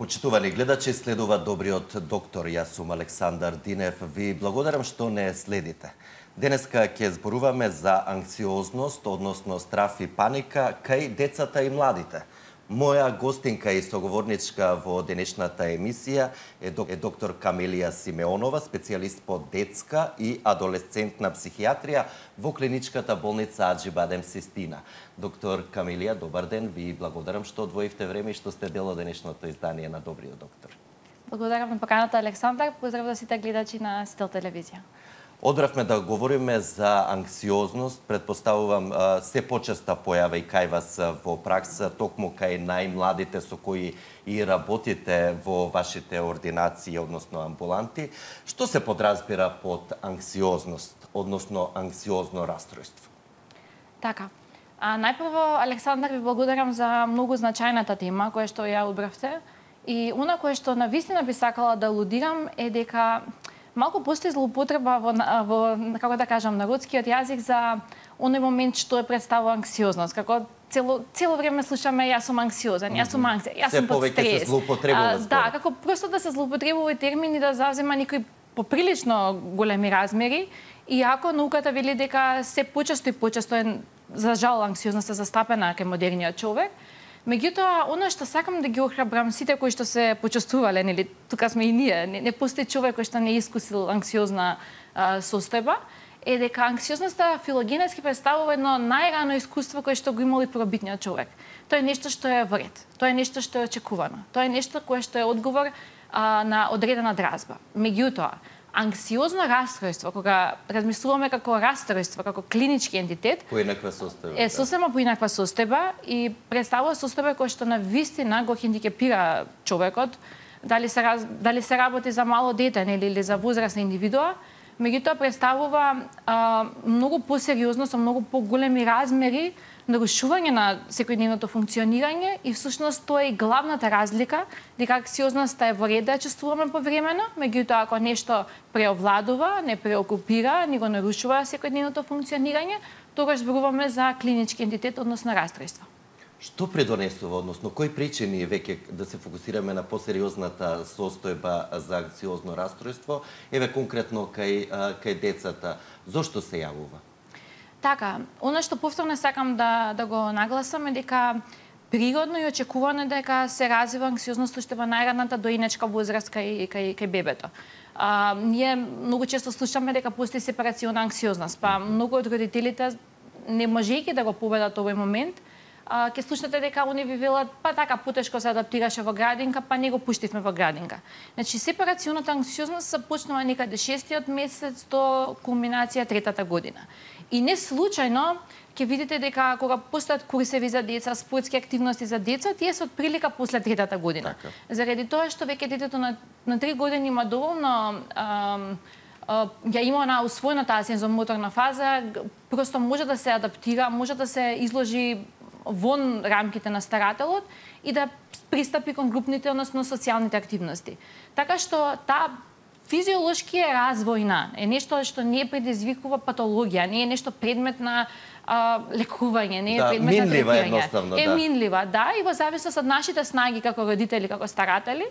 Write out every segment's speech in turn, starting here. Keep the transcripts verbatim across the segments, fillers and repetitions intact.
Почитувани гледачи, следува добриот доктор. Јас сум Александар Динев. Ви благодарам што не следите. Денеска ќе зборуваме за анксиозност, односно страв и паника кај децата и младите. Моја гостинка и соговорничка во денешната емисија е доктор Камелија Симеонова, специјалист по детска и адолесцентна психијатрија во клиничката болница Аџибадем Систина. Доктор Камелија, добар ден, ви благодарам што одвоивте време и што сте дел од денешното издание на Добриот доктор. Благодарам на поканата, Александар. Поздрав за сите гледачи на Сител телевизија. Одбравме да говориме за анксиозност, предпоставувам се почеста појава и кај вас во пракса, токму кај најмладите со кои и работите во вашите ординации, односно амбуланти. Што се подразбира под анксиозност, односно анксиозно расстройство? Така. А, најпрво, Александар, ви благодарам за многу значајната тема која што ја одбравте. И она кое што навистина би сакала да алудирам е дека малку постои злоупотреба во, во, како да кажам, народскиот јазик за оној момент што е представува анксиозност. Како цело, цело време слушаме јас сум анксиозен, јас сум анксиозен, јас сум под стрес. Се повеќе се злоупотребува. Да, како просто да се злоупотребува термин и да завзема некои поприлично големи размери, иако науката вели дека се почесто и почесто е, за жал, анксиозноста застапена кај модерниот човек. Меѓутоа, она што сакам да ги охрабрам сите кои што се почувствувале, нели, тука сме и ние, не, не постои човек кој што не е искусил анксиозна а, состојба, е дека анксиозноста филогенетски представува едно најрано искуство кое што го имал и првобитниот човек. Тоа е нешто што е во ред, тоа е нешто што е очекувано, тоа е нешто кое што е одговор а, на одредена дразба. Меѓутоа, анксиозно расстройство, кога размислуваме како расстройство, како клинички ентитет, поинаква состојба, е сосема поинаква состојба и представува состојба која што навистина го хендикепира човекот, дали се раз, дали се работи за мало дете нели или за возрастна индивидуа, меѓутоа представува а, многу посериозно, со многу поголеми размери, нарушување на секојдневното функционирање и всушност тоа е и главната разлика, дека анксиозноста е во ред да чувствуваме повремено, меѓутоа ако нешто преовладува, не преокупира, ни го нарушува секојдневното функционирање, тогаш зборуваме за клинички ентитет, односно расстройство. Што предонесува, односно кои причини веќе да се фокусираме на посериозната состојба за анксиозно расстройство, еве конкретно кај кај децата, зошто се јавува? Така, она што повторно сакам да, да го нагласам е дека природно и очекувано дека се развива анксиозност уште во најраната доинечка возраст кај, кај, кај бебето. А, ние многу често слушаме дека постои сепарациона анксиозност, па многу од родителите, не можејќи да го победат овој момент, а, ќе слушате дека они ви велат, па така потешко се адаптираше во градинка, па не го пуштивме во градинка. Значи, сепарационата анксиозност се почнува некаде шестиот месец до кулминација третата година. И не случајно ќе видите дека кога постојат курсеви за деца, спортски активности за деца, тие се од прилика после третата година. Така. Заради тоа што веќе детето на, на три години има доволно ам, а, ја има на усвоена таа сензомоторна фаза, просто може да се адаптира, може да се изложи вон рамките на старателот и да пристапи кон групните, односно социјалните активности. Така што таа физиолошки е развојна, е нешто што не предизвикува патологија, не е нешто предмет на а, лекување, не е да, предмет на минлива третирање. едноставно, е да. минлива, да, и во зависност од нашите снаги како родители, како старатели,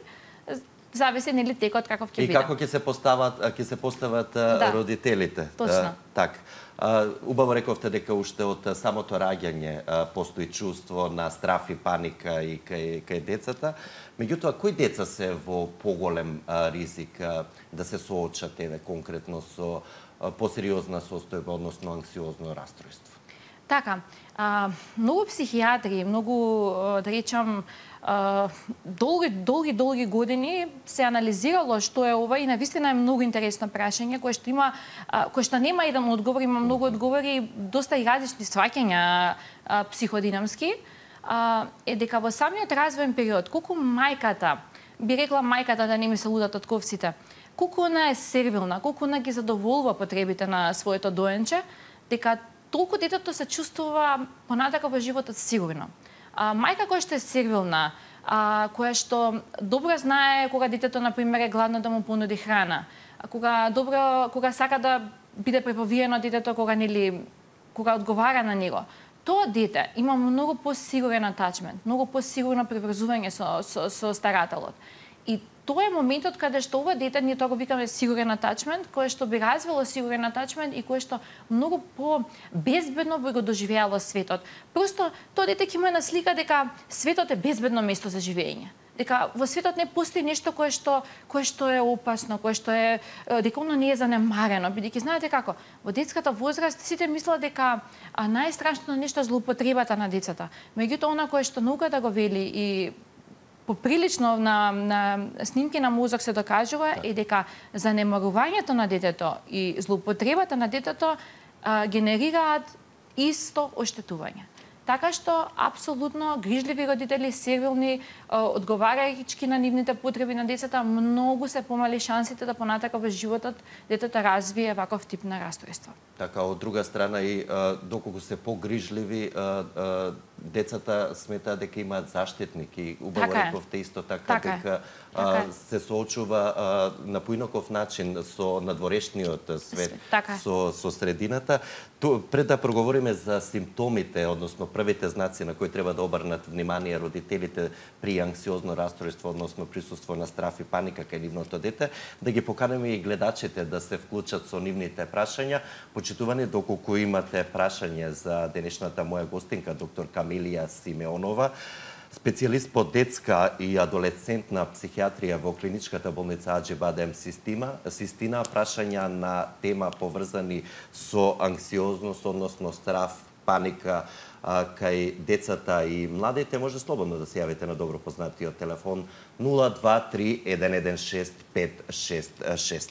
зависи нели текот каков ќе биде. И како ќе се постават, ќе се постават да. родителите. Точно. Так. Убаво рековте дека уште од самото раѓање постои чувство на страв и паника и кај, кај децата. Меѓутоа, кои деца се во поголем ризик да се соочат еве конкретно со посериозна состојба, односно анксиозно расстройство? Така, а, многу психијатри, многу, да речам, а, долги, долги, долги години се анализирало што е ова и навистина е многу интересно прашање кое што има, а, кое што нема еден одговор, има многу одговори, доста и различни сваќања психодинамски, а, е дека во самиот развоен период, колку мајката, би рекла мајката да не ми се лудат од ковците, колку она е сервилна, колку она ги задоволува потребите на своето доенче, дека толку детето се чувствува понатака во животот сигурно. А, мајка која што е сервилна, а, која што добро знае кога детето на пример е гладно да му понуди храна, а кога добро кога сака да биде преповиено детето, кога нели кога одговара на него. тоа дете има многу посигурен атачмент, многу посигурно приврзување со, со, со старателот. И тоа е моментот каде што ова дете, ние тоа го викаме сигурен атачмент, кое што би развило сигурен атачмент и кое што многу по-безбедно би го доживеало светот. Просто тоа дете ќе има една слика дека светот е безбедно место за живење. Дека во светот не постои нешто кое што кое што е опасно, кое што е дека оно не е занемарено, бидејќи знаете како, во детската возраст сите мислат дека најстрашното нешто е злоупотребата на децата. Меѓутоа она кое што науката го вели и поприлично на, на снимки на мозок се докажува е дека занемарувањето на детето и злоупотребата на детето а, генерираат исто оштетување. Така што, апсолутно, грижливи родители, сервилни, одговарајќи на нивните потреби на децата, многу се помали шансите да понатака во животот детето развие ваков тип на расстройство. Така, од друга страна и доколку се погрижливи, децата сметаат дека имаат заштитник и убаво така рековте исто така, така дека така се соочува на поинаков начин со надворешниот свет, така со, со средината. Ту, пред да проговориме за симптомите, односно првите знаци на кои треба да обрнат внимание родителите при анксиозно расстройство, односно присуство на страф и паника кај нивното дете, да ги поканеме и гледачите да се вклучат со нивните прашања. Почитувани, доколку имате прашање за денешната моја гостинка, доктор Камилија Симеонова, специјалист по детска и адолесцентна психијатрија во клиничката болница Аџи-Бадем Систина, прашања на тема поврзани со анксиозност, односно страф, паника а, кај децата и младите, може слободно да се јавите на добро познатиот телефон нула два три еден еден шест пет шест шест.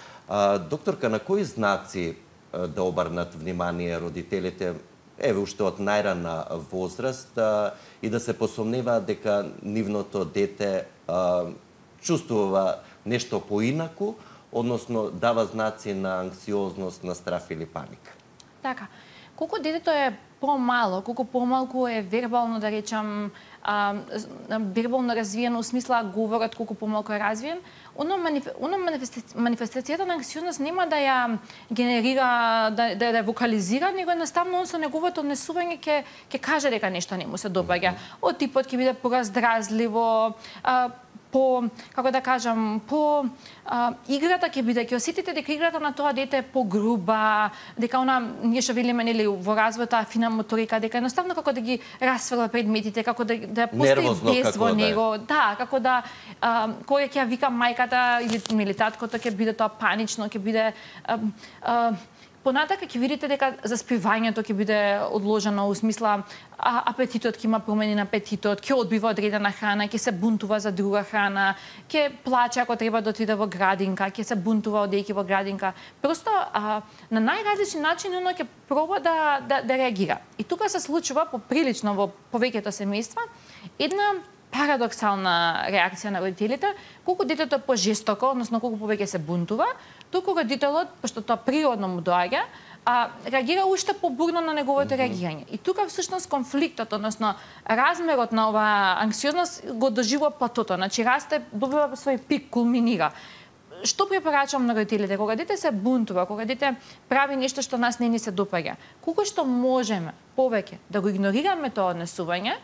А, докторка, на кои знаци а, да обрнат внимание родителите, еве уште од најрана возраст, а, и да се посомневаат дека нивното дете а, чувствува нешто поинаку, односно дава знаци на анксиозност, на страф или паника? Така. Колку детето е помало, колку помалку е вербално, да речам, а, вербално развиено, у смисла говорот колку помалку е развиен, оно, маниф... оно манифестацијата на анксиозност нема да ја генерира, да, да, да ја вокализира, него едноставно он со неговото однесување ќе ќе каже дека нешто не му се допаѓа. Од типот ќе биде пораздразливо, а, по, како да кажам, по а, играта ќе биде, ќе осетите дека играта на тоа дете е погруба, дека она, ние што велиме, нели, во развојот таа фина моторика, дека едноставно како да ги расфрла предметите, како да, да постои бес во него, да, да како да, а, кој ќе ја вика мајката или, или таткото, ќе биде тоа панично, ќе биде... А, а, Понатака ќе видите дека заспивањето ќе биде одложено, у смисла а, апетитот ќе има промени на апетитот, ќе одбива одредена храна, ќе се бунтува за друга храна, ќе плаче ако треба да отиде во градинка, ќе се бунтува одејќи во градинка. Просто а, на најразлични начини оно ќе проба да, да, да реагира. И тука се случува поприлично во повеќето семејства една парадоксална реакција на родителите, колку детето е пожестоко, односно колку повеќе се бунтува, туку родителот, пошто тоа природно му доаѓа, а, реагира уште побурно на неговото реагирање. И тука всушност конфликтот, односно размерот на оваа анксиозност го доживува платото, значи расте, добива свој пик, кулминира. Што препорачувам на родителите? Кога дете се бунтува, кога дете прави нешто што нас не ни се допаѓа, колку што можеме повеќе да го игнорираме тоа однесување,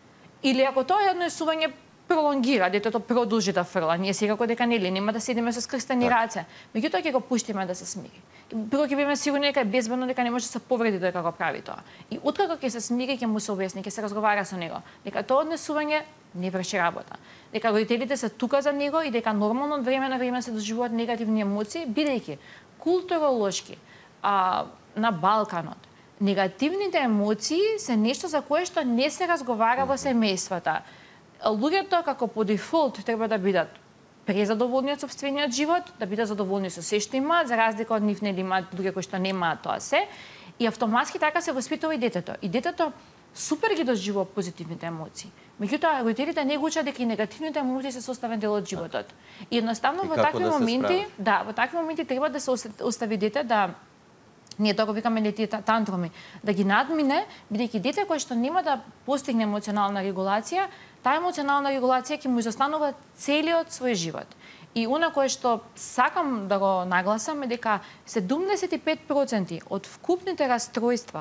или ако тоа однесување пролонгира, детето продолжи да фрла, ние секако дека нели нема да седиме со скрстени раце, меѓутоа ќе го пуштиме да се смири. Прво ќе биме сигурни дека е безбедно, дека не може да се повреди дека го прави тоа. И откако ќе се смири, ќе му се објасни, ќе се разговара со него, дека тоа однесување не врши работа. Дека родителите се тука за него и дека нормално од време на време се доживуваат негативни емоции, бидејќи културолошки а, на Балканот негативните емоции се нешто за кое што не се разговара во семејствата. Луѓето како по дефолт треба да бидат презадоволни од сопствениот живот, да бидат задоволни со се што имаат, за разлика од нив нели имаат луѓе кои што немаат тоа се, и автоматски така се воспитува и детето. И детето супер ги доживува позитивните емоции. Меѓутоа родителите не го учат дека и негативните емоции се составен дел од животот. И едноставно и во такви да моменти, да, во такви моменти треба да се остави дете да ние тоа го викаме не тие тантруми, да ги надмине, бидејќи дете кое што нема да постигне емоционална регулација, таа емоционална регулација ќе му изостанува целиот свој живот. И она кое што сакам да го нагласам е дека седумдесет и пет проценти од вкупните расстройства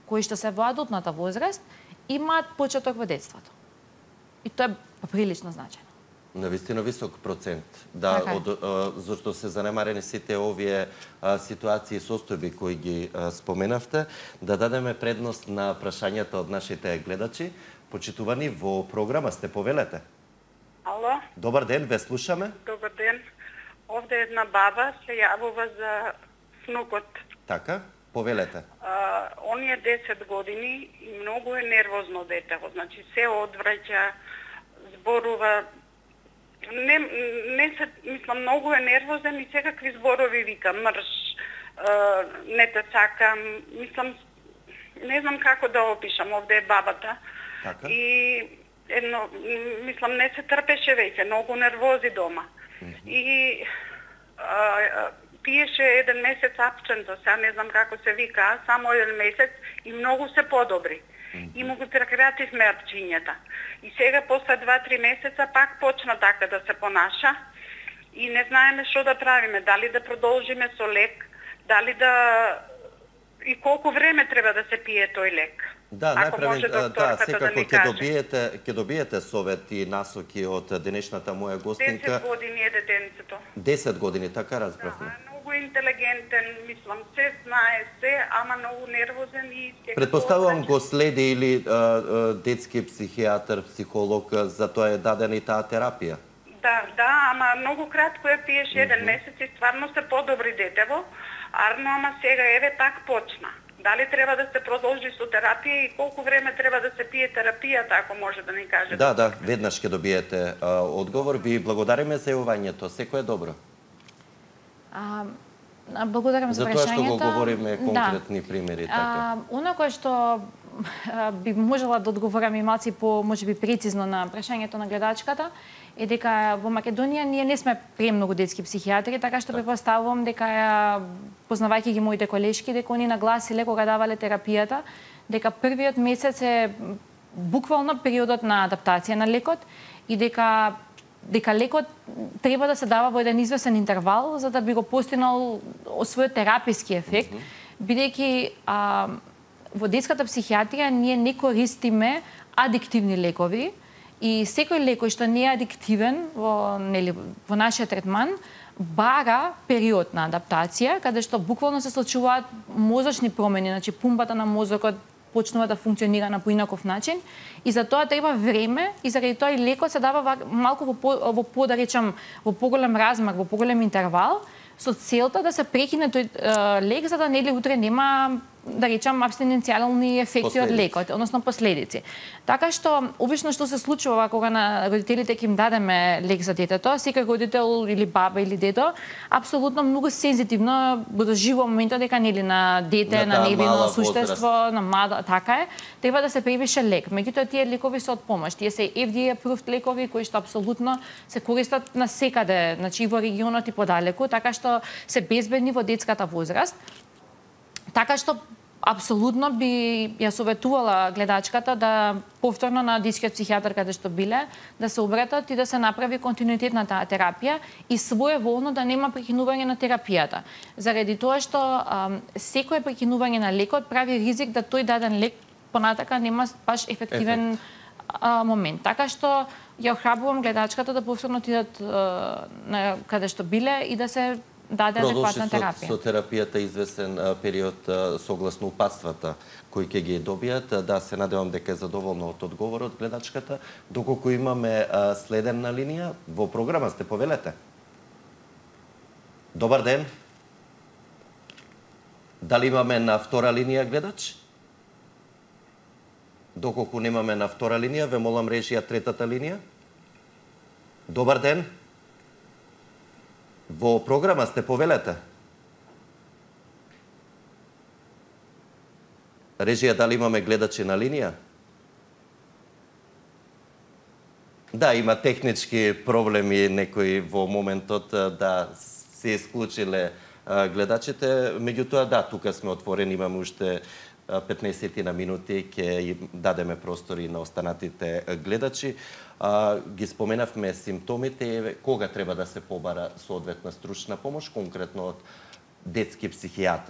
кои што се во адултната возраст имаат почеток во детството. И тоа е прилично значајно. Навистина висок процент. Да, така. од, а, зашто се занемарени сите овие а, ситуации и состојби кои ги а, споменавте, да дадеме предност на прашањата од нашите гледачи. Почитувани, во програма сте, повелете. Ало? Добар ден, ве слушаме. Добар ден. Овде една баба се јавува за внукот. Така, повелете. А, он е десет години и многу е нервозно детево. Значи се одвраќа, зборува. Не, не се, мислам, многу е нервозен и секакви зборови вика, мрш, а, не те сакам, мислам, не знам како да опишам, овде е бабата. Така. И едно, мислам, не се трпеше веќе, многу нервози дома. Mm -hmm. И а, а, пиеше еден месец апченто, сега не знам како се вика, само еден месец и многу се подобри. Mm -hmm. И му го прекративме апчињата. И сега после два-три месеца пак почна така да се понаша и не знаеме што да правиме, дали да продолжиме со лек, дали да и колку време треба да се пие тој лек. Да, Ако најпрвен, може да, докторката секако да ни ќе каже. добиете, ќе добиете совет и насоки од денешната моја гостинка. десет години е детенцето. десет години, така разбравме. Да, многу интелигентен, мислам, се знае, се, ама многу нервозен и секако... Предпоставувам го следи или а, а, детски психијатар, психолог, за тоа е дадена и таа терапија. Да, да, ама многу кратко е пиеше еден месец и стварно се подобри детево, арно, ама сега еве пак почна. Дали треба да се продолжи со терапија и колку време треба да се пие терапијата, ако може да ни каже? Да, да, веднаш ќе добиете а, одговор. Ви благодариме за јавањето. Секој е добро. А, благодарам за, за прашањето. За тоа што го говориме конкретни да. примери. Така. А, оно кое што би можела да одговорам и малци по, можеби, прецизно на прашањето на гледачката, е дека во Македонија ние не сме премногу детски психијатри, така што претпоставувам дека, познавајќи ги моите колешки, дека они нагласиле кога давале терапијата, дека првиот месец е буквално периодот на адаптација на лекот и дека дека лекот треба да се дава во еден извесен интервал за да би го постигнал својот тераписки ефект, mm -hmm. бидејќи а, во детската психијатрија ние не користиме адиктивни лекови и секој лекој што не е адиктивен во, нели, во нашиот третман бара период на адаптација, каде што буквално се случуваат мозочни промени, значи пумпата на мозокот почнува да функционира на поинаков начин и за тоа треба време и заради тоа и лекот се дава малку во по, во по да речам во поголем размак, во поголем интервал со целта да се прекине тој е, лек за да нели утре нема да речам абстиненцијални ефекти од лекот, односно последици. Така што обично што се случува кога на родителите ќе им дадеме лек за детето, секој родител или баба или дето апсолутно многу сензитивно го доживува моментот дека нели на дете, на, на невино суштество, на млада, така е, треба да се препише лек. Меѓутоа тие лекови се од помош. Тие се Ф Д A-approved лекови кои што апсолутно се користат на секаде, значи во регионот и подалеку, така што се безбедни во детската возраст. Така што апсолутно би ја советувала гледачката да повторно на детскиот психијатар каде што биле, да се обратат и да се направи континуитет на таа терапија и своеволно да нема прекинување на терапијата. Заради тоа што а, секое прекинување на лекот прави ризик да тој даден лек понатака нема баш ефективен а, момент. Така што ја охрабрувам гледачката да повторно отидат а, на каде што биле и да се даде адекватна терапија. Продолжи со, со терапијата извесен а, период а, согласно упатствата кои ќе ги добијат. Да, се надевам дека е задоволна од одговорот гледачката. Доколку имаме а, следен на линија, во програма сте, повелете. Добар ден. Дали имаме на втора линија гледач? Доколку немаме на втора линија, ве молам режија третата линија. Добар ден. Во програма сте, повелете. Режија, дали имаме гледачи на линија? Да, има технички проблеми некои во моментот да се исклучиле гледачите, меѓутоа да, тука сме отворени, имаме уште петнаесет на минути, ќе им дадеме простори на останатите гледачи. А, ги споменавме симптомите, кога треба да се побара соодветна стручна помош, конкретно од детски психијатар.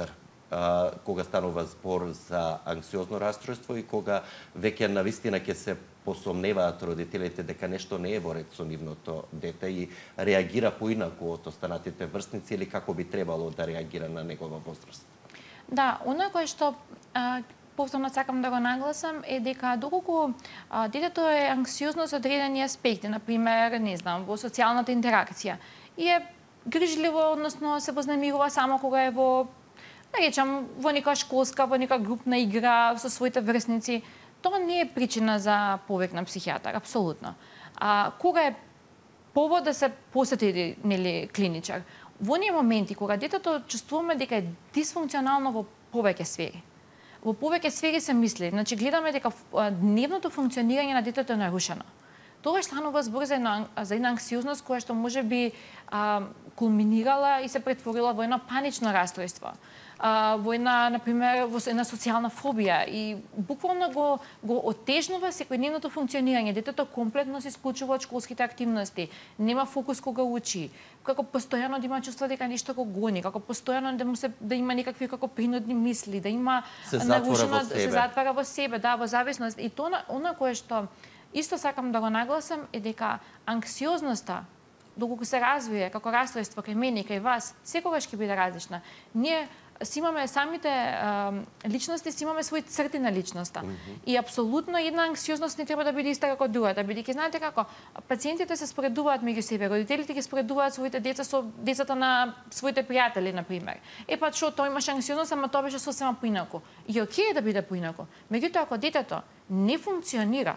а, кога станува збор за анксиозно расстройство и кога веќе навистина ќе се посомневаат родителите дека нешто не е во ред со нивното дете и реагира поинаку од останатите врсници или како би требало да реагира на негова возраст? Да, она кое што а, повторно сакам да го нагласам е дека доколку а, детето е анксиозно со одредени аспекти, например, не знам, во социјалната интеракција и е грижливо, односно се вознемирува само кога е во, да речам, во нека школска, во нека групна игра со своите врсници, тоа не е причина за повик на психијатар, апсолутно. А кога е повод да се посети, нели, клиничар? Во оние моменти кога детето чувствуваме дека е дисфункционално во повеќе сфери. Во повеќе сфери се мисли, значи гледаме дека дневното функционирање на детето е нарушено. Тогаш станува збор за една, за една анксиозност која што може би а, кулминирала и се претворила во едно панично расстройство. А, во една, например, во една социјална фобија и буквално го, го отежнува секојдневното функционирање. Детето комплетно се исклучува од школските активности, нема фокус кога учи, како постојано да има чувство дека нешто го гони, како постојано да му се да има некакви како принудни мисли, да има се нарушено, се затвара во себе, да, во зависност. И тоа она кое што исто сакам да го нагласам е дека анксиозноста, доколку се развие како расстройство кај мене и кај вас, секогаш ќе биде различна. Ние си имаме самите а, личности, си имаме своји црти на личноста. Mm -hmm. И апсолутно една анксиозност не треба да биде иста како другата, бидејќи знаете како пациентите се споредуваат меѓу себе, родителите ги споредуваат своите деца со децата на своите пријатели, на пример. Е па што тој имаше анксиозност, ама тоа беше сосема поинаку. И окей да биде поинаку. Меѓутоа ако детето не функционира,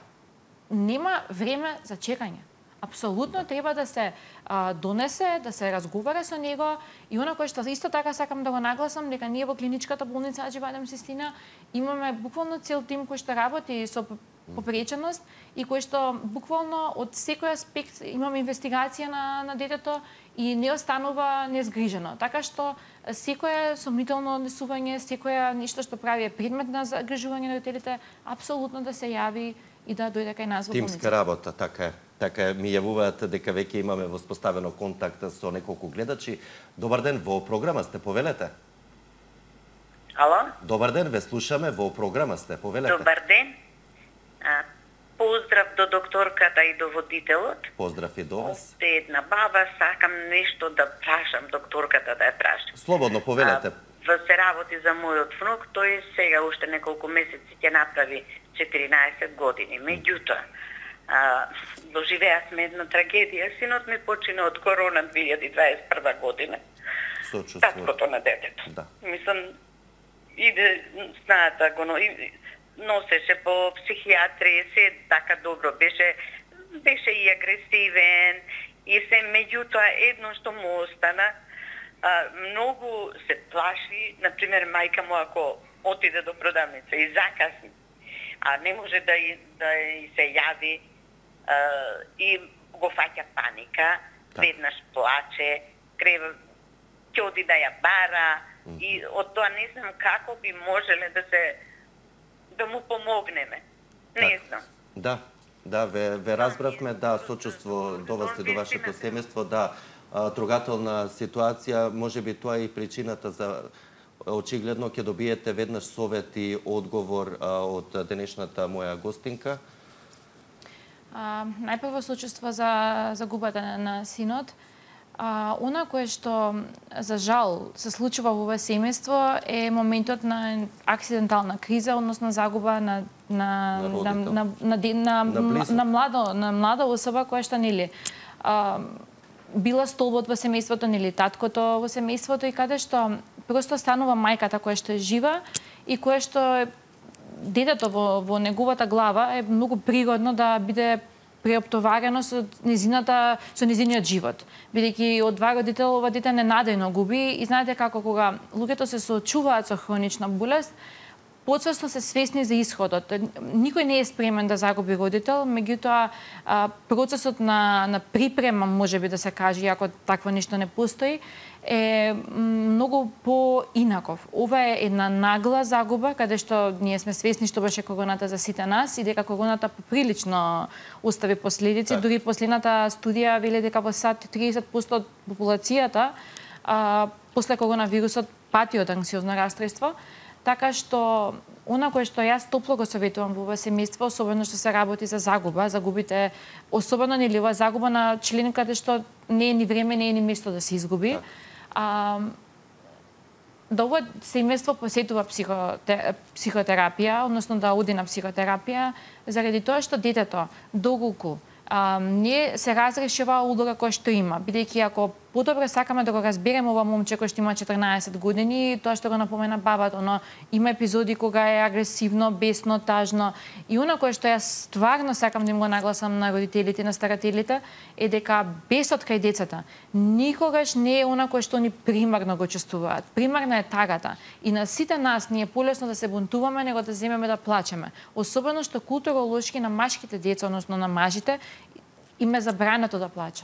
нема време за чекање. Апсолутно треба да се а, донесе, да се разговара со него и она кое што исто така сакам да го нагласам дека ние во клиничката болница Аџи Бадем Систина имаме буквално цел тим кој што работи со попреченост и кој што буквално од секој аспект имаме инвестигација на, на детето и не останува незгрижено. Така што секое сомнително однесување, секое нешто што прави е предмет на загрижување на родителите, апсолутно да се јави и да дојде кај нас во болница. Тимска работа, така е. Така ми јавуваат дека веќе имаме воспоставено контакт со неколку гледачи. Добар ден, во програма сте, повелете. Ало? Добар ден, ве слушаме, во програма сте, повелете. Добар ден. А, поздрав до докторката и до водителот. Поздрав и до вас. Овде една баба, сакам нешто да прашам докторката да ја прашам. Слободно, повелете. А, во се работи за мојот внук, тој сега уште неколку месеци ќе направи четиринаесет години. Меѓутоа, а, доживеавме една трагедија. Синот ми почина од корона две илјади дваесет и прва година. Сочувствувам. Таткото на детето. Да. Мислам, иде, знаете го, но, и, носеше по психијатрија, се така добро беше, беше и агресивен, и се меѓутоа едно што му остана, а, многу се плаши, например, мајка му ако отиде до продавница и закасни, а не може да и, да и се јави, а, и го фаќа паника, так. Веднаш плаче, крева, ќе оди да ја бара, mm -hmm. и од тоа не знам како би можеле да се да му помогнеме. Не так. знам. Да, да, ве, ве разбравме, да, сочувство до вас и до вашето семејство, да, трогателна ситуација, можеби тоа е и причината за очигледно ќе добиете веднаш совет и одговор а, од денешната моја гостинка. А, најпрво сочувство за загубата на, на синот. А, она кое што за жал се случува во овое семејство е моментот на акцидентална криза, односно загуба на на на на на, на, на, на млада на млада особа која што нели а, била столбот во семејството, нели таткото во семејството и каде што просто станува мајката која што е жива и која што детето во во неговата глава е многу природно да биде преоптоварено со незината со незиниот живот, бидејќи од два родител ова дете ненадејно губи и знаете како кога луѓето се соочуваат со хронична болест, подсвесно се свесни за исходот. Никој не е спремен да загуби родител, меѓутоа процесот на на припрема можеби да се каже, ако такво нешто не постои, е многу поинаков. Ова е една нагла загуба, каде што ние сме свесни што беше короната за сите нас и дека короната поприлично остави последици. Так. Дури последната студија вели дека во САД триесет проценти од популацијата а, после коронавирусот пати од анксиозно расстройство, така што она кое што јас топло го советувам во ова семејство, особено што се работи за загуба, загубите, особено нели ова загуба на член каде што не е ни време, не е ни место да се изгуби. А, да ова семејство посетува психотерапија, односно да оди на психотерапија, заради тоа што детето доколку а, не се разреши оваа улога која што има, бидејќи ако подобро сакаме да го разбереме ова момче кој што има четрнаесет години, тоа што го напомена бабата, но има епизоди кога е агресивно, бесно, тажно. И она кое што јас стварно сакам да им го нагласам на родителите, на старателите, е дека бесот кај децата никогаш не е она кое што они примарно го чувствуваат. Примарна е тагата. И на сите нас не е полесно да се бунтуваме, него да земеме да плачеме. Особено што културолошки на машките деца, односно на мажите, им е забрането да плачат.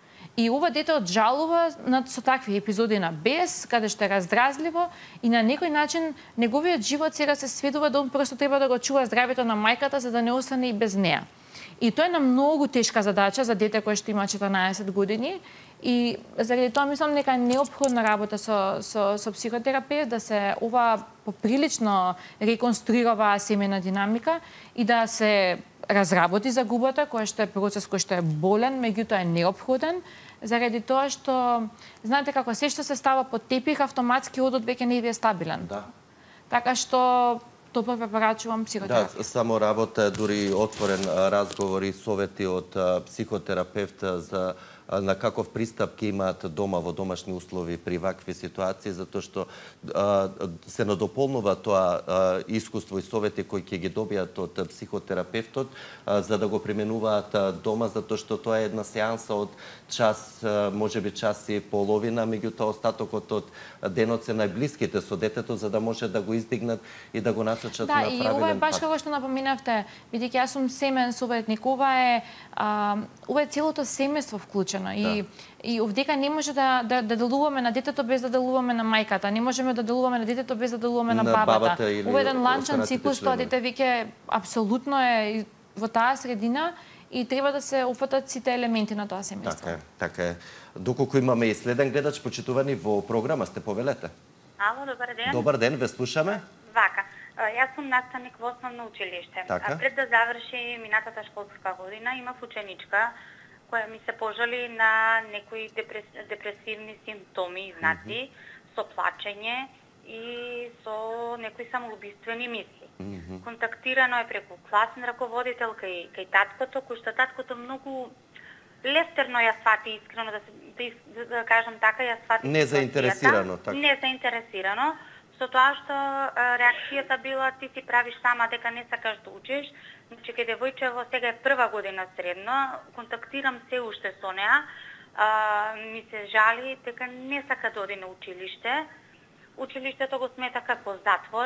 И ова дете оджалува над со такви епизоди на бес, каде што е раздразливо и на некој начин неговиот живот сега се сведува да он просто треба да го чува здравјето на мајката за да не остане и без неа. И тоа е на многу тешка задача за дете кое што има четрнаесет години и заради тоа мислам дека е неопходна работа со со со психотерапевт да се ова поприлично реконструира семејна динамика и да се разработи загубата, која што е процес кој што е болен, меѓутоа е неопходен, заради тоа што, знаете како, се што се става под тепих, автоматски одот веќе не е стабилен. Да. Така што, топло препорачувам психотерапија. Да, само работа, дури отворен разговор и совети од психотерапевт за на каков пристап ќе имаат дома во домашни услови при вакви ситуации, затоа што а, се надополнува тоа а, искуство и совети кои ќе ги добијат од психотерапевтот, а, за да го применуваат а, дома, затоа што тоа е една сеанса од час, а, можеби час и половина, меѓутоа остатокот од денот се најблиските со детето, за да може да го издигнат и да го насочат да, на правилен пат. Да, и ова е баш како што напоминавте, бидејќи јас сум семен советник, ова е а, ова е целото семејство вклучено. И, да. и овдека не може да, да, да делуваме на детето без да делуваме на мајката. Не можеме да делуваме на детето без да делуваме на, на бабата. бабата Ова е еден ланчен циклус, тоа дете веќе апсолутно е во таа средина и треба да се опфатат сите елементи на тоа семејство. Така е, така е. Доколку имаме и следен гледач, почитувани во програма, сте повелете. Ало, добар ден. Добар ден, ве слушаме. Вака. Јас сум наставник во основно училиште. Така. А пред да заврши минатата школска година, имав ученичка која ми се пожали на некои депрес, депресивни симптоми, знаци, mm -hmm. со плачење и со некои самоубиствени мисли. Mm -hmm. Контактирано е преку класен раководител кај, кај таткото, кој што таткото многу лестерно ја свати, искрено да, се, да, да кажам така, ја свати не заинтересирано, така. Не заинтересирано, со тоа што реакцијата била ти си правиш сама дека не сакаш да учиш. Значи, кај девојчево сега е прва година средно, контактирам се уште со неа, а, ми се жали дека не сака да оди на училиште. Училиштето го смета како затвор,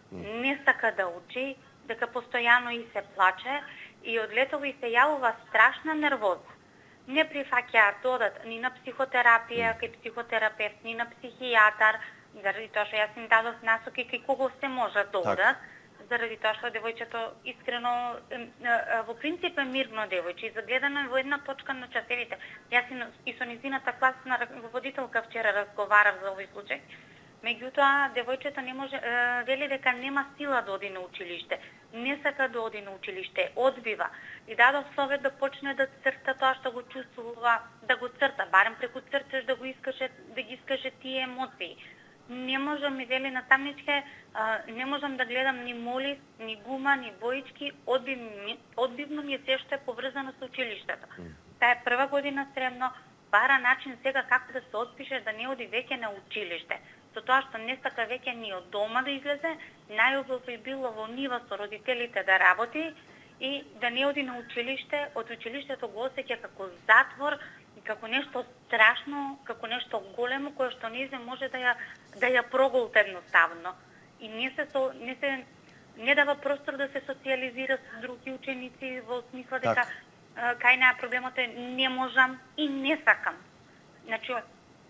не сака да учи, дека постојано и се плаче и од летово и се јавува страшна нервоза. Не прифаќаат да одат ни на психотерапија, кај психотерапевт, ни на психијатар, заради тоа што јас им дадов насоки кај кого се може да одат. Заради тоа што девојчето искрено во принцип е мирно девојче и загледано е во една точка на часевите. Јас и со низината класна раководителка вчера разговарав за овој случај. Меѓутоа девојчето не може вели дека нема сила да оди на училиште. Не сака да оди на училиште, одбива. И дадов совет да почне да црта тоа што го чувствува, да го црта, барем преку цртеж да го искаже, да ги искаже тие емоции. Не можам, ми вели наставничке, не можам да гледам ни молив, ни гума, ни боички, одбивно, одбивно ми е се што е поврзано со училиштето. Таа е прва година средно, бара начин сега како да се отпише да не оди веќе на училиште. Со тоа што не сака веќе ни од дома да излезе, најубаво би било во нива со родителите да работи и да не оди на училиште, од училиштето го осеќа како затвор, како нешто страшно, како нешто големо кое што не се може да ја да ја проголта едноставно. И не се со, не се не дава простор да се социализира со други ученици во смисла дека кај неа проблемот е не можам и не сакам. Значи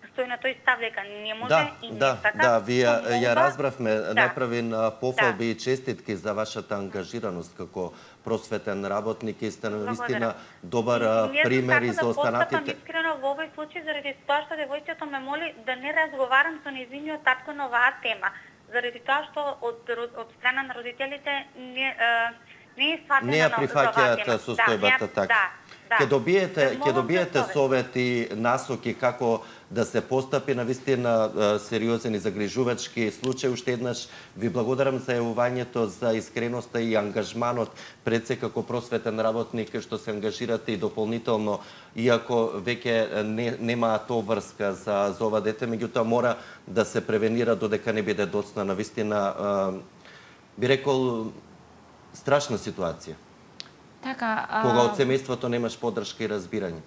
стои на тој став дека не може да, и не да, сака. Да, вие ја разбравме, да. направен пофалби да. и честитки за вашата ангажираност како просветен работник и сте навистина добар пример и за останатите. Ние искрено во овој случај заради тоа што девојчето ме моли да не разговарам со нејзиниот татко на оваа тема, заради тоа што од од страна на родителите не не е сватено не ја прифаќаат состојбата така. Да. Да. Ке добиете, ке добиете совет. совети, насоки како да се постапи на вистина сериозен и загрижувачки случај. Уште еднаш ви благодарам за јавувањето, за искреноста и ангажманот пред се како просветен работник што се ангажирате и дополнително, иако веќе не, нема тоа врска за, за ова дете, меѓутоа мора да се превенира додека не биде доцна. На вистина, би рекол, страшна ситуација. Така, а... Кога од семејството немаш поддршка и разбирање.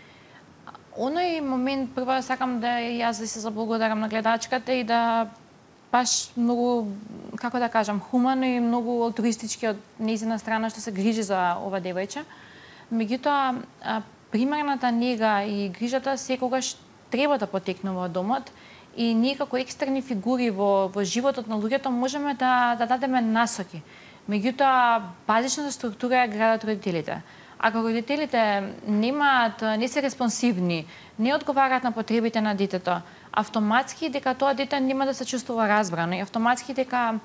Оној момент прво сакам да јас да се заблагодарам на гледачката и да баш многу, како да кажам, хумано и многу алтруистички од нејзина страна што се грижи за ова девојче. Меѓутоа, примерната нега и грижата секогаш треба да потекнува од домот и ние како екстерни фигури во, во животот на луѓето можеме да, да дадеме насоки. Меѓутоа, базичната структура ја градат родителите. Ако родителите немаат, не се респонсивни, не одговараат на потребите на детето, автоматски дека тоа дете нема да се чувствува разбрано и автоматски дека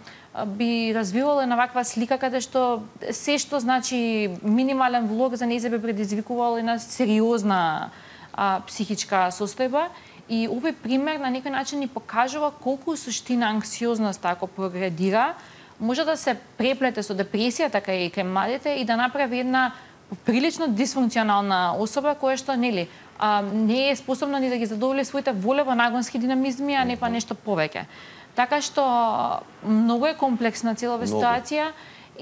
би развивало една ваква слика каде што се што значи минимален влог за нејзе би предизвикувало една сериозна а, психичка состојба. И овој пример на некој начин ни покажува колку суштина анксиозноста ако прогредира може да се преплете со депресијата кај кај младите и да направи една прилично дисфункционална особа која што нели а, не е способна ни да ги задоволи своите волево нагонски динамизми, а не па нешто повеќе. Така што многу е комплексна целава ситуација.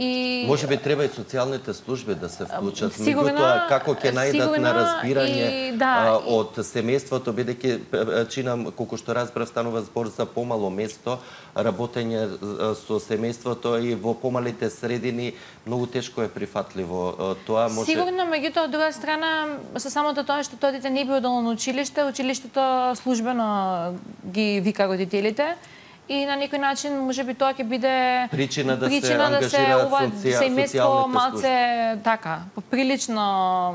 И може би треба и социјалните служби да се вклучат. Меѓутоа како ќе најдат на разбирање да, а, од семејството, бидејќи чинам колку што разбрав станува збор за помало место, работење со семејството и во помалите средини многу тешко е прифатливо. Тоа може Сигурно, меѓутоа од друга страна со самото тоа што тоа дете не би одало на училиште, училиштето службено ги вика родителите. И на некој начин може би тоа ќе биде причина да причина се да се ова семејство малце така поприлично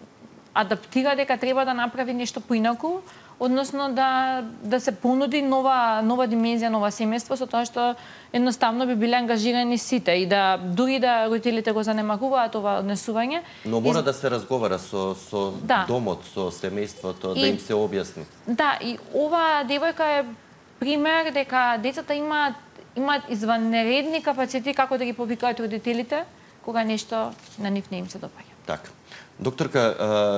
адаптира дека треба да направи нешто поинаку, односно да да се понуди нова нова димензија, нова семејство со тоа што едноставно би биле ангажирани сите и да дури да родителите го занемаруваат ова однесување. Но мора и... да се разговара со со да. домот, со семејството, и... да им се објасни. Да, и ова девојка е пример дека децата имаат имаат изванредни капацитети како да ги повикаат родителите кога нешто на нив не им се допаѓа. Така. Докторка,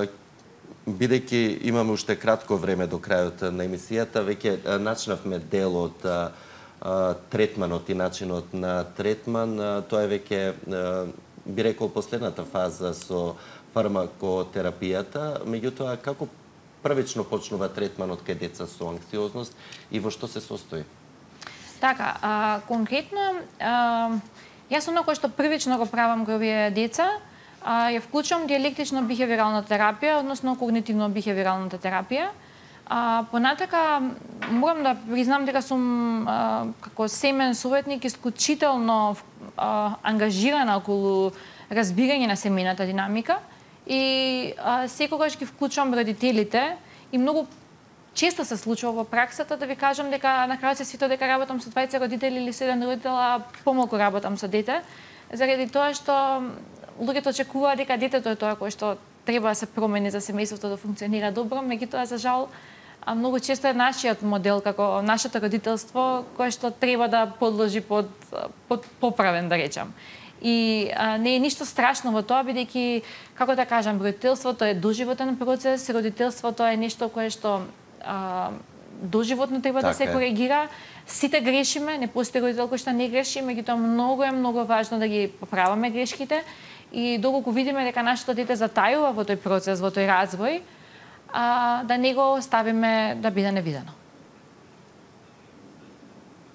бидејќи имаме уште кратко време до крајот на емисијата, веќе начнавме дел од третманот и начинот на третман. Тоа е веќе, би рекол, последната фаза со фармакотерапијата. Меѓутоа, како првично почнува третманот кај деца со анксиозност и во што се состои? Така, а, конкретно, а, јас оно што првично го правам кај овие деца, а, ја вклучувам диалектично-бихевиорална терапија, односно когнитивно-бихевиоралната терапија. А, понатака, морам да признам дека сум а, како семен советник исклучително а, ангажирана околу разбирање на семејната динамика. И а, секогаш ги вклучувам родителите и многу често се случува во праксата да ви кажам дека на крајот се свито дека работам со двајца родители или со еден родител, а помалку работам со дете, заради тоа што луѓето очекуваат дека детето е тоа кое што треба да се промени за семејството да функционира добро, меѓутоа за жал а многу често е нашиот модел како нашето родителство кое што треба да подложи под, под поправен, да речам. И а, не е ништо страшно во тоа, бидејќи, како да кажам, родителството е доживотен процес, родителството е нешто кое што а, доживотно треба така да се коригира. Сите грешиме, не постои родител кој што не греши, меѓутоа многу е многу важно да ги поправаме грешките и доколку видиме дека нашето дете затајува во тој процес, во тој развој, а, да не го оставиме да биде невидено.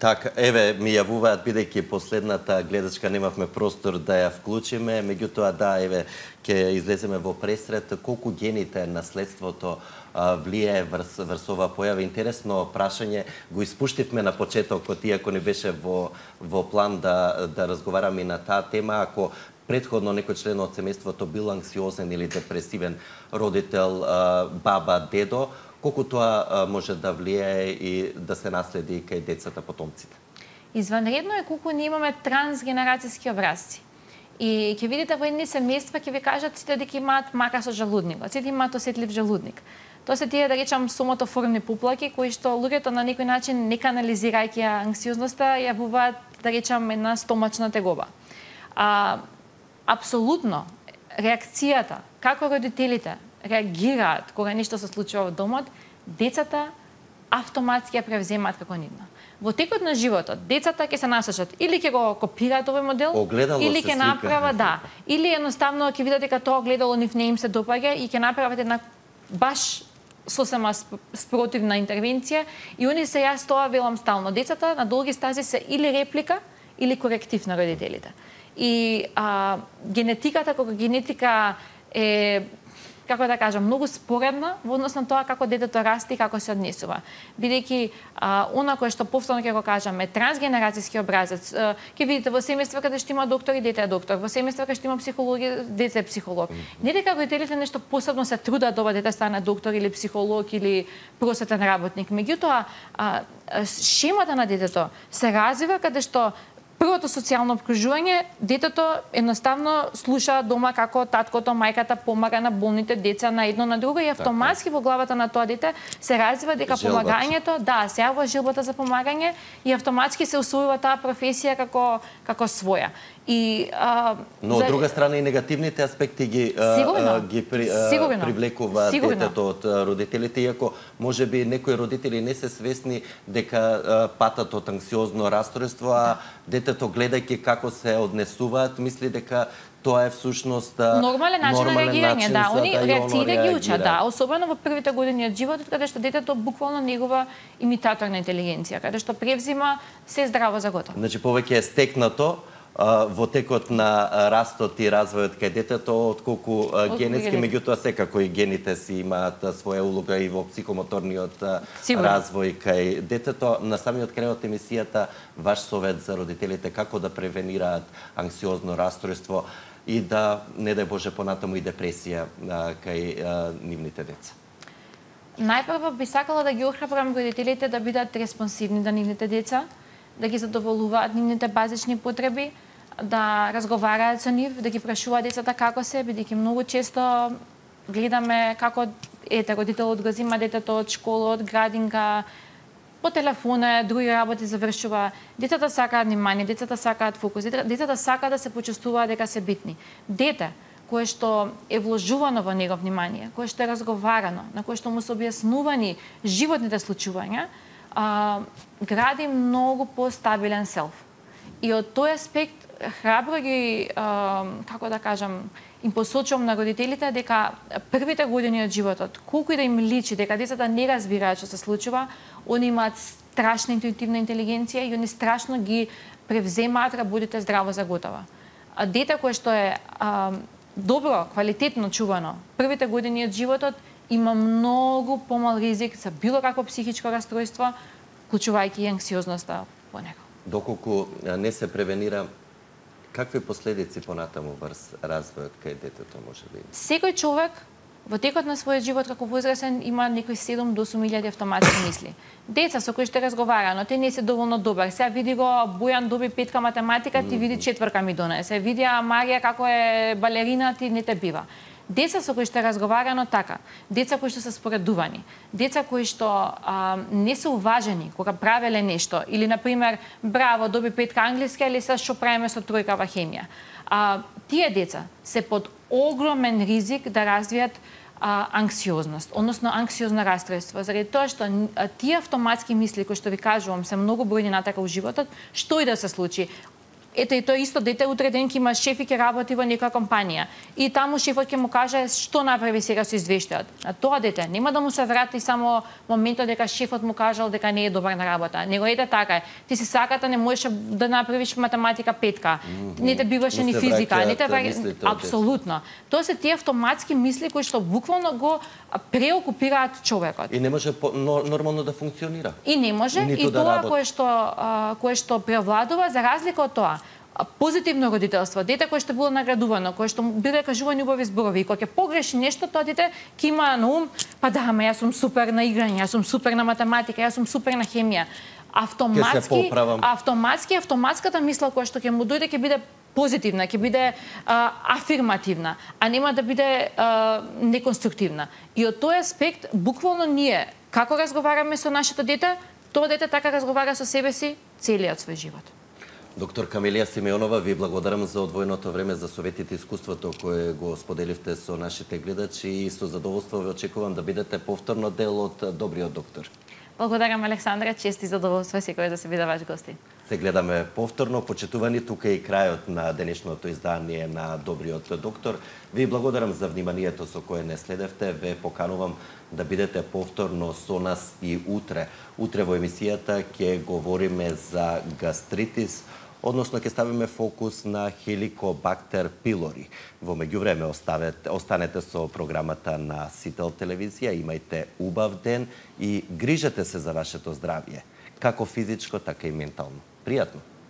Така, еве, ми јавуваат, бидејќи последната гледачка немавме простор да ја вклучиме, меѓутоа да, еве, ќе излеземе во пресред, колку гените, наследството влијае врз, врз ова појава. Интересно прашање, го испуштивме на почетокот, иако не беше во, во план да, да разговараме и на таа тема, ако предходно некој член од семејството бил анксиозен или депресивен родител, баба, дедо, колку тоа може да влијае и да се наследи кај децата, потомците? Изванредно е колку ние имаме трансгенерацијски образци. И ќе видите во едни семејства ќе ви кажат сите дека имаат мака со жалудникот, сите имаат осетлив жалудник. Тоа се тие, да речам, сомотоформни поплаки, кои што луѓето на некој начин, не канализирајќи анксиозноста, јавуваат, да речам, една стомачна тегоба. А, апсолутно, реакцијата, како родителите реагираат кога нешто се случува во домот, децата автоматски ја превземаат како нивна. Во текот на животот, децата ќе се насочат или ќе го копираат овој модел, огледало или ќе направат, да, или едноставно ќе видат дека тоа огледало нив не им се допаѓа и ќе направат една баш сосема спротивна интервенција и они се, јас тоа велам стално, децата на долги стази се или реплика или коректив на родителите. И а, генетиката, кога генетика е, како да кажам, многу споредна во однос на тоа како детето расте и како се однесува. Бидејќи она кое што повторно ќе го кажаме, трансгенерацијски образец, а, ќе видите во семејства каде што има доктор и дете е доктор, во семејства каде што има психологија, дете е психолог. Не дека родителите нешто посебно се трудат да ова дете стане доктор или психолог или просветен работник, меѓутоа шемата на детето се развива каде што првото социјално обкружување, детето едноставно слуша дома како таткото, мајката помага на болните деца на едно на друго и автоматски во главата на тоа дете се развива дека Желбата. помагањето, да, се јавува желбата за помагање и автоматски се усвојува таа професија како како своја. И а, но од друга страна и негативните аспекти ги Сигурно. а, ги при, а, Сигурно. привлекува Сигурно. детето од родителите, иако можеби некои родители не се свесни дека а, патат од анксиозно расстройство, а детето гледајќи како се однесуваат, мисли дека тоа е всушност нормален начин на реагирање, да, они да реакциите ги учат, да, особено во првите години од животот, каде што детето буквално негова имитатор на интелигенција, каде што превзима се здраво за готово. Значи повеќе е стекнато во текот на растот и развојот кај детето, отколку генетски, меѓутоа секако и гените си имаат своја улога и во психомоторниот Сигурно. развој кај детето. На самиот крај од емисијата, ваш совет за родителите како да превенираат анксиозно расстройство и да, не дај Боже, понатаму и депресија кај нивните деца? Најпрво би сакала да ги охрабрам родителите да бидат респонсивни на нивните деца, да ги задоволуваат нивните базични потреби, да разговараат со нив, да ги прашуваат децата како се, бидејќи многу често гледаме како ете родителот го зема детето од школа, од градинка, по телефона, други работи завршува. Децата сакаат внимание, децата сакаат фокус, децата сакаат да се почувствуваат дека се битни. Дете кое што е вложувано во него внимание, кое што е разговарано, на кое што му се објаснувани животните случувања, а, гради многу постабилен селф. И од тој аспект храбро ги, а, како да кажам, им посочувам на родителите дека првите години од животот, колку и да им личи дека децата не разбираат што се случува, они имаат страшна интуитивна интелигенција и они страшно ги превземаат работите здраво за готово. А дете кое што е а, добро, квалитетно чувано, првите години од животот има многу помал ризик за било какво психичко расстройство, вклучувајќи и анксиозноста по него. Доколку не се превенира, какви последици понатаму врз развојот кај детето може да има? Секој човек во текот на својот живот како возрасен има некои седум до осум илјади автоматски мисли. Деца со кои што разговара, но те не се доволно добар. Сега види го Бојан доби петка математика, ти види четврка ми донесе. Види Марија како е балерина, ти не те бива. Деца со кои што разговарано така, деца кои што се споредувани, деца кои што а, не се уважени кога правеле нешто, или, например, браво, доби петка англиска, или се што правиме со тројка во хемија. А, тие деца се под огромен ризик да развијат а, анксиозност, односно анксиозно расстройство, заради тоа што а, тие автоматски мисли кои што ви кажувам се многу бројни натака во животот, што и да се случи, ете и тоа исто дете утре ден ќе има шеф и ќе работи во некоја компанија. И таму шефот ќе му каже што направи сега со извештајот. А тоа дете нема да му се врати само моментот дека шефот му кажал дека не е добар на работа. Него ете така е. Ти си саката не можеш да направиш математика петка. Mm -hmm. Не те биваше ни физика, не те враќаат апсолутно. Тоа се тие автоматски мисли кои што буквално го преокупираат човекот. И не може по, но, нормално да функционира. И не може, Ниту и да тоа работи. кое што а, кое што превладува за разлика од тоа. Позитивно родителство, дете кое што било наградувано, кое што биле кажувани убави зборови, и кога ќе погреши нешто, тоа дете ќе има на ум, па да, ама јас сум супер на играње, јас сум супер на математика, јас сум супер на хемија. Автоматски, автоматски, автоматската мисла која што ќе му дојде ќе биде позитивна, ќе биде а, афирмативна, а нема да биде а, неконструктивна. И од тој аспект, буквално ние, како разговараме со нашето дете, тоа дете така разговара со себе си целиот свој живот. Доктор Камелија Симеонова, ви благодарам за одвоеното време, за советите и искуството кое го споделивте со нашите гледачи и со задоволство ве очекувам да бидете повторно дел од Добриот доктор. Благодарам, Александра, чест и задоволство секој да се биде ваш гости. Се гледаме повторно, почитувани, тука е и крајот на денешното издание на Добриот доктор. Ви благодарам за вниманието со кое не следевте, ве поканувам да бидете повторно со нас и утре. Утре во емисијата ќе говориме за гастритис, односно ќе ставиме фокус на Helicobacter pylori. Во меѓувреме останете со програмата на Сител телевизија, имајте убав ден и грижете се за вашето здравје, како физичко, така и ментално. Пријатно!